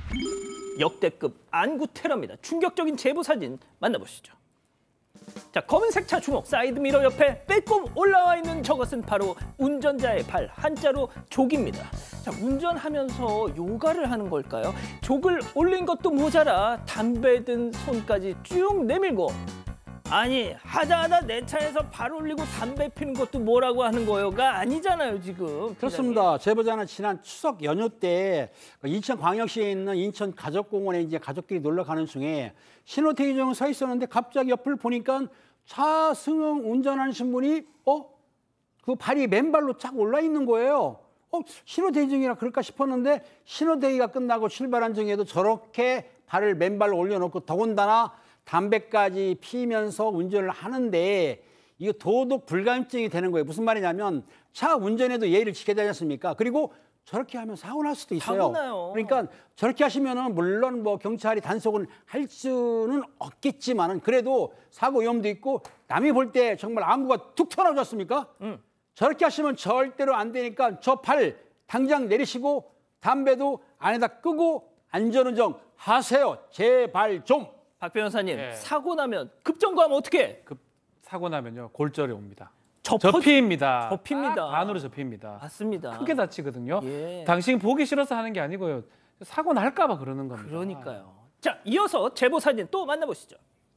역대급 안구 테러입니다. 충격적인 제보 사진 만나보시죠. 자, 검은색 차 주목 사이드미러 옆에 빼꼼 올라와 있는 저것은 바로 운전자의 발, 한자로 족입니다. 자, 운전하면서 요가를 하는 걸까요? 족을 올린 것도 모자라 담배 든 손까지 쭉 내밀고, 아니 하다 내 차에서 발 올리고 담배 피는 것도 뭐라고 하는 거요가 아니잖아요 지금. 그렇습니다. 제보자는 지난 추석 연휴 때 인천광역시에 있는 인천 가족공원에 이제 가족끼리 놀러 가는 중에 신호대기 중에 서 있었는데 갑자기 옆을 보니까 차 승용 운전하시는 분이 그 발이 맨발로 쫙 올라 있는 거예요. 신호대기 중이라 그럴까 싶었는데 신호대기가 끝나고 출발한 중에도 저렇게 발을 맨발로 올려놓고 더군다나 담배까지 피면서 운전을 하는데 이거 도덕 불감증이 되는 거예요. 무슨 말이냐면 차 운전에도 예의를 지켜야 되지 않습니까? 그리고 저렇게 하면 사고 날 수도 있어요. 사고 나요. 그러니까 저렇게 하시면은 물론 뭐 경찰이 단속은 할 수는 없겠지만은 그래도 사고 위험도 있고 남이 볼 때 정말 안구가 툭 튀어나오지 않습니까? 저렇게 하시면 절대로 안 되니까 저 발 당장 내리시고 담배도 안에다 끄고 안전운전 하세요. 제발 좀. 박 변호사님, 사고 나면 급정거하면 어떻게? 사고 나면요 골절이 옵니다. 접힙니다. 반으로 접힙니다. 맞습니다. 크게 다치거든요. 당신 보기 싫어서 하는 게 아니고요. 사고 날까 봐 그러는 겁니다. 그러니까요. 자, 이어서 제보 사진 또 만나보시죠.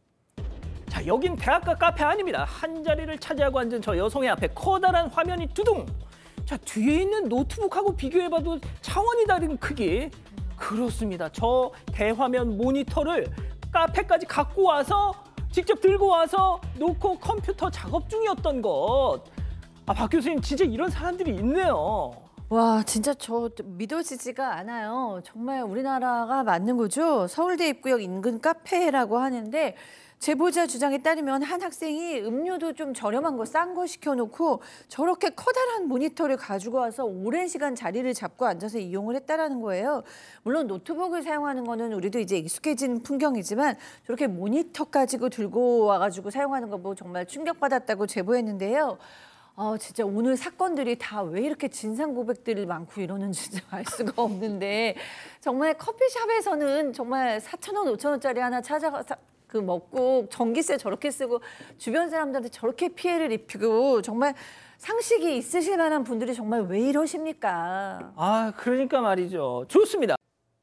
자, 여긴 대학가 카페 아닙니다. 한 자리를 차지하고 앉은 저 여성의 앞에 커다란 화면이 두둥. 자, 뒤에 있는 노트북하고 비교해봐도 차원이 다른 크기. 그렇습니다. 저 대화면 모니터를 카페까지 갖고 와서 직접 들고 와서 놓고 컴퓨터 작업 중이었던 것. 박 교수님, 진짜 이런 사람들이 있네요. 와, 진짜 저 믿어지지가 않아요. 정말 우리나라가 맞는 거죠? 서울대 입구역 인근 카페라고 하는데 제보자 주장에 따르면 한 학생이 음료도 좀 저렴한 거 싼 거 시켜놓고 저렇게 커다란 모니터를 가지고 와서 오랜 시간 자리를 잡고 앉아서 이용을 했다라는 거예요. 물론 노트북을 사용하는 거는 우리도 이제 익숙해진 풍경이지만 저렇게 모니터 가지고 들고 와가지고 사용하는 거 보고 정말 충격받았다고 제보했는데요. 진짜 오늘 사건들이 다 왜 이렇게 진상 고백들이 많고 이러는지 알 수가 없는데 정말 커피숍에서는 정말 4,000원, 5,000원짜리 하나 찾아가서 먹고 전기세 저렇게 쓰고 주변 사람들한테 저렇게 피해를 입히고 정말 상식이 있으실 만한 분들이 정말 왜 이러십니까? 그러니까 말이죠. 좋습니다.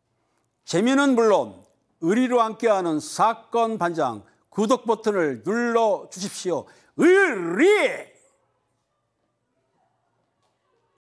재미는 물론 의리로 함께하는 사건 반장 구독 버튼을 눌러주십시오. 의리!